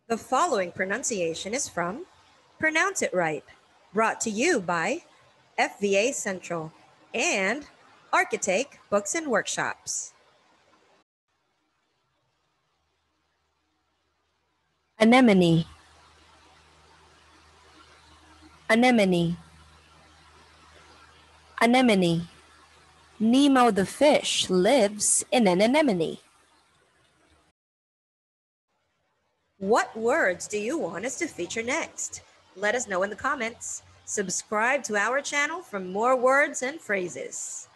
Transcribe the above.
The following pronunciation is from Pronounce It Right, brought to you by FVA Central and Architect Books and Workshops. Anemone. Anemone. Anemone. Nemo the fish lives in an anemone. What words do you want us to feature next? Let us know in the comments. Subscribe to our channel for more words and phrases.